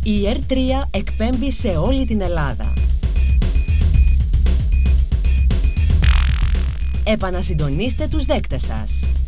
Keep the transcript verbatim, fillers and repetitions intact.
Η Ερ τρία εκπέμπει σε όλη την Ελλάδα. Επανασυντονίστε τους δέκτες σας.